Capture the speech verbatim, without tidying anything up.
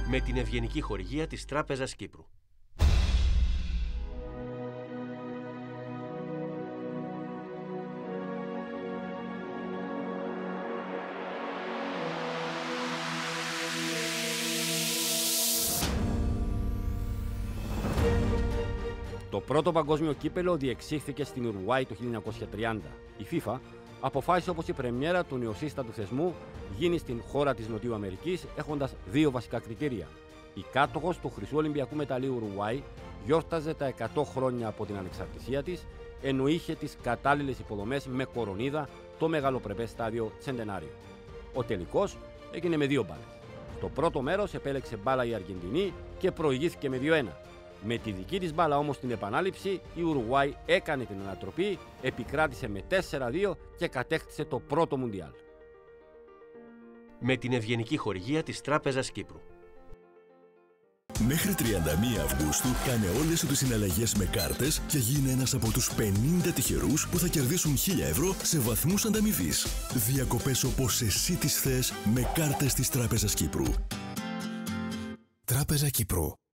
Με την ευγενική χορηγία της Τράπεζας Κύπρου. Το πρώτο παγκόσμιο κύπελο διεξήχθηκε στην Ουρουάη το χίλια εννιακόσια τριάντα. Η FIFA αποφάσισε όπως η πρεμιέρα του νεοσύστατου θεσμού γίνει στην χώρα της Νοτιού Αμερικής, έχοντας δύο βασικά κριτήρια. Η κάτοχος του χρυσού Ολυμπιακού μεταλλίου Ουρουάη γιόρταζε τα εκατό χρόνια από την ανεξαρτησία της, ενώ είχε τις κατάλληλες υποδομές με κορονίδα το μεγαλοπρεπές στάδιο Τσεντενάριο. Ο τελικός έγινε με δύο μπάλες. Στο πρώτο μέρος επέλεξε μπάλα η Αργεντινή και προηγήθηκε με δύο ένα. Με τη δική της μπάλα όμως στην επανάληψη, η Ουρουάη έκανε την ανατροπή, επικράτησε με τέσσερα δύο και κατέκτησε το πρώτο Μουντιάλ. Με την ευγενική χορηγία της Τράπεζας Κύπρου. Μέχρι τριάντα μία Αυγούστου κάνε όλες σου τις συναλλαγές με κάρτες και γίνε ένας από τους πενήντα τυχερούς που θα κερδίσουν χίλια ευρώ σε βαθμούς ανταμοιβής. Διακοπές όπως εσύ τις θες με κάρτες της Τράπεζας Κύπρου. Τράπεζα Κύπρου.